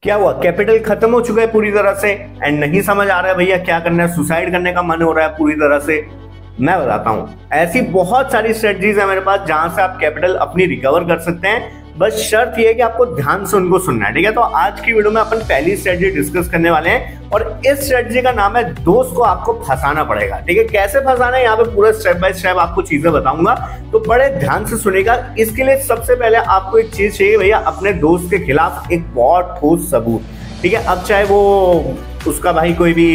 क्या हुआ, कैपिटल खत्म हो चुका है पूरी तरह से एंड नहीं समझ आ रहा है भैया क्या करना है, सुसाइड करने का मन हो रहा है पूरी तरह से। मैं बताता हूं, ऐसी बहुत सारी स्ट्रेटजीज है मेरे पास जहां से आप कैपिटल अपनी रिकवर कर सकते हैं। बस शर्त यह है कि आपको ध्यान से उनको सुनना है, ठीक है। तो आज की वीडियो में अपन पहली स्ट्रेटजी डिस्कस करने वाले हैं और इस स्ट्रेटजी का नाम है दोस्त को आपको फंसाना पड़ेगा, ठीक है। कैसे फंसाना है यहाँ पे पूरा स्टेप बाय स्टेप आपको चीजें बताऊंगा, तो बड़े ध्यान से सुनेगा। इसके लिए सबसे पहले आपको एक चीज चाहिए भैया, अपने दोस्त के खिलाफ एक बहुत ठोस सबूत, ठीक है। अब चाहे वो उसका भाई कोई भी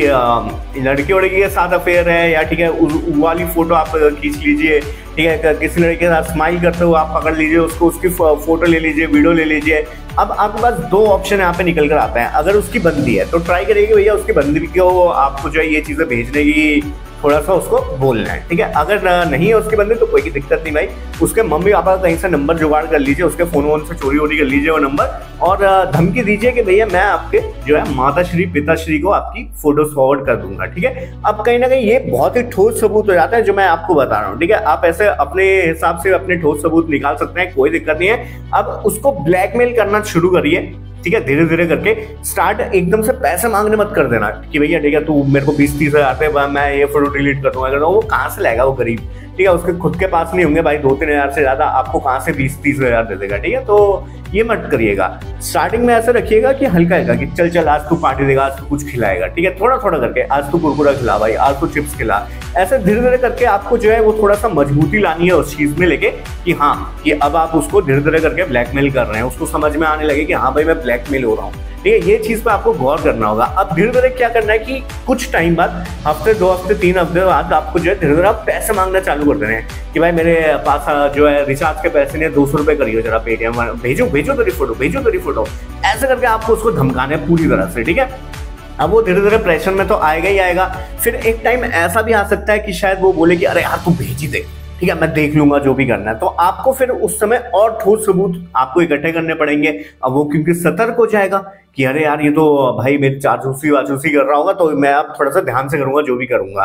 लड़की वड़की के साथ अफेयर है या ठीक है वो वाली फोटो आप खींच लीजिए, ठीक है। किसी लड़के के साथ स्माइल करते हुए आप पकड़ लीजिए उसको, उसकी फोटो ले लीजिए, वीडियो ले लीजिए। अब आपके पास दो ऑप्शन यहाँ पे निकल कर आते हैं। अगर उसकी बंदी है तो ट्राई करिए भैया उसकी बंदी को आपको जो है ये चीजें भेजने की थोड़ा सा उसको बोलना है, ठीक है। अगर नहीं है उसके बंदे तो कोई दिक्कत नहीं भाई, उसके मम्मी पापा का कहीं से नंबर जुगाड़ कर लीजिए, उसके फोन वोन से चोरी वोरी कर लीजिए वो नंबर, और धमकी दीजिए कि भैया मैं आपके जो है माताश्री पिताश्री को आपकी फोटोज फॉरवर्ड कर दूंगा, ठीक है। अब कहीं ना कहीं ये बहुत ही ठोस सबूत हो जाता है जो मैं आपको बता रहा हूँ, ठीक है। आप ऐसे अपने हिसाब से अपने ठोस सबूत निकाल सकते हैं, कोई दिक्कत नहीं है। अब उसको ब्लैकमेल करना शुरू करिए, ठीक है। धीरे धीरे करके स्टार्ट, एकदम से पैसे मांगने मत कर देना कि भैया ठीक है तू मेरे को 20-30 हजार पे मैं ये फोटो डिलीट कर दूंगा। वो कहाँ से लाएगा वो गरीब, ठीक है। उसके खुद के पास नहीं होंगे भाई 2-3 हजार से ज्यादा, आपको कहाँ से 20-30 हजार दे देगा, ठीक है। तो ये मत करिएगा। स्टार्टिंग में ऐसा रखिएगा कि हल्का हल्का कि चल चल आज तू पार्टी देगा, आज तू कुछ खिलाएगा, ठीक है। थोड़ा थोड़ा करके आज तू कुरकुरा खिला भाई, आज तू चिप्स खिला, ऐसे धीरे धीरे करके आपको जो है वो थोड़ा सा मजबूती लानी है उस चीज में लेके कि हाँ कि अब आप उसको धीरे धीरे करके ब्लैकमेल कर रहे हैं, उसको समझ में आने लगे कि हाँ भाई मैं ब्लैकमेल हो रहा हूँ, ठीक है। ये चीज पे आपको गौर करना होगा। अब धीरे धीरे क्या करना है कि कुछ टाइम बाद, हफ्ते 2 हफ्ते 3 हफ्ते बाद आपको जो है धीरे धीरे आप पैसे मांगना चालू कर देना है कि भाई मेरे पास जो है रिचार्ज के पैसे नहीं, 200 रुपए करियो जरा, पेटीएम भेजो, भेजो तेरी फोटो, भेजो तेरी फोटो, ऐसे करके आपको उसको धमकाना है पूरी तरह से, ठीक है। अब वो धीरे धीरे प्रेशर में तो आएगा ही आएगा। फिर एक टाइम ऐसा भी आ सकता है कि शायद वो बोले कि अरे यार तू भेज ही दे, ठीक है मैं देख लूंगा जो भी करना है। तो आपको फिर उस समय और ठोस सबूत आपको इकट्ठे करने पड़ेंगे। अब वो क्योंकि सतर्क हो जाएगा कि अरे यार ये तो भाई मेरी जासूसी वासूसी कर रहा होगा, तो मैं अब थोड़ा सा ध्यान से करूंगा जो भी करूंगा।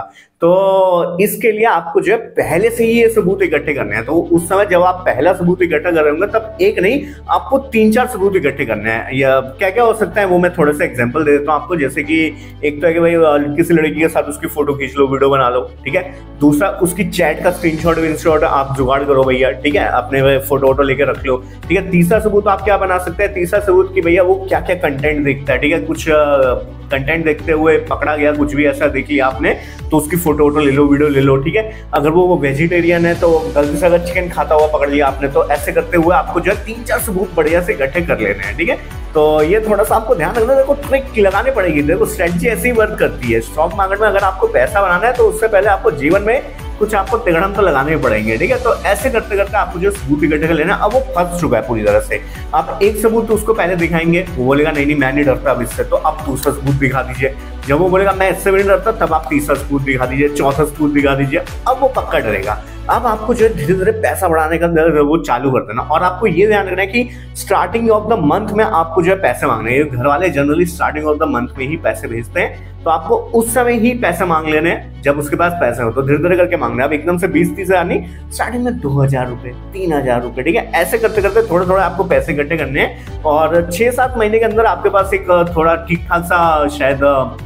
तो इसके लिए आपको जो है पहले से ही ये सबूत इकट्ठे करने हैं। तो उस समय जब आप पहला सबूत इकट्ठा कर रहे होंगे तब एक नहीं आपको 3-4 सबूत इकट्ठे करने हैं। या क्या क्या हो सकता है वो मैं थोड़ा सा एग्जांपल दे देता हूँ आपको। जैसे कि एक तो है कि भाई किसी लड़की के साथ उसकी फोटो खींच लो, वीडियो बना लो, ठीक है। दूसरा उसकी चैट का स्क्रीनशॉट आप जुगाड़ करो भैया, ठीक है, अपने फोटो वोटो लेके रख लो, ठीक है। तीसरा सबूत आप क्या बना सकते हैं, तीसरा सबूत कि भैया वो क्या क्या कंटेंट देखता है, ठीक है। कुछ कंटेंट देखते हुए पकड़ा गया, कुछ भी ऐसा देख लिया आपने तो उसकी फोटो वोटो ले लो, वीडियो ले लो, ठीक है। अगर वो वेजिटेरियन है तो गलती से अगर चिकन खाता हुआ पकड़ लिया आपने, तो ऐसे करते हुए आपको जो है 3-4 सबूत बढ़िया से इकट्ठे कर लेने हैं, ठीक है। तो ये थोड़ा सा आपको ध्यान रखना, देखो ट्रिक लगानी पड़ेगी। देखो स्ट्रेटजी ऐसी ही वर्क करती है स्टॉक मार्केट में। अगर आपको पैसा बनाना है तो उससे पहले आपको जीवन में कुछ आपको तिगड़म तो लगाने पड़ेंगे, ठीक है। तो ऐसे करते करते आपको जो सबूत इकट्ठे कर लेना। अब वो फंस चुका है पूरी तरह से, आप एक सबूत उसको पहले दिखाएंगे, वो बोलेगा नहीं नहीं मैं नहीं डरता अब इससे, तो आप दूसरा सबूत दिखा दीजिए। जब वो बोलेगा मैं इससे भी नहीं डरता, तब आप तीसरा सबूत दिखा दीजिए, चौथा सबूत दिखा दीजिए। अब वो पक्का डरेगा। अब आपको जो है धीरे धीरे पैसा बढ़ाने का वो चालू कर देना। और आपको ये ध्यान रखना है कि स्टार्टिंग ऑफ द मंथ में आपको जो है पैसे मांगने हैं। घर वाले generally starting of the month में ही पैसे भेजते हैं, तो आपको उस समय ही पैसे मांग लेने हैं जब उसके पास पैसे हो। तो धीरे धीरे करके मांगना है। अब एकदम से 20-30 हजार नहीं, स्टार्टिंग में 2,000 रुपए, 3,000 रुपए, ठीक है। ऐसे करते करते थोड़े थोड़े आपको पैसे इकट्ठे करने हैं और 6-7 महीने के अंदर आपके पास एक थोड़ा ठीक ठाक सा शायद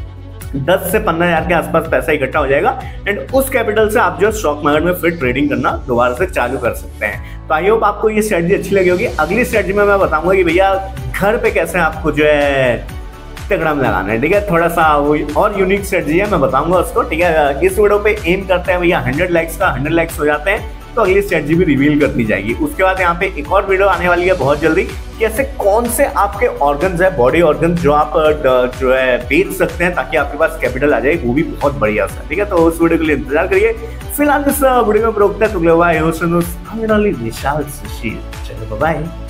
10 से 15 हजार के आसपास पैसा इकट्ठा हो जाएगा। एंड उस कैपिटल से आप जो स्टॉक मार्केट में फिर ट्रेडिंग करना दोबारा से चालू कर सकते हैं। तो आई होप आपको ये स्ट्रेटजी अच्छी लगी होगी। अगली स्ट्रेटजी में मैं बताऊंगा कि भैया घर पे कैसे आपको जो है तगड़म लगाना है, ठीक है। थोड़ा सा वो और यूनिक स्ट्रेटजी है, मैं बताऊंगा उसको, ठीक है। इस वीडियो पे एम करते हैं भैया 100 लाइक्स का, 100 लाइक्स हो जाते हैं तो अगली स्ट्रेटजी भी रिवील कर दी जाएगी। उसके बाद यहाँ पे एक और वीडियो आने वाली है बहुत जल्दी कि ऐसे कौन से आपके ऑर्गन्स है, बॉडी ऑर्गन्स जो आप जो है बेच सकते हैं ताकि आपके पास कैपिटल आ जाए, वो भी बहुत बढ़िया सा, ठीक है। तो उस वीडियो के लिए इंतजार करिए। फिलहाल इस वीडियो में रोकते हैं, तो विशाल सुशील, चलो बाय।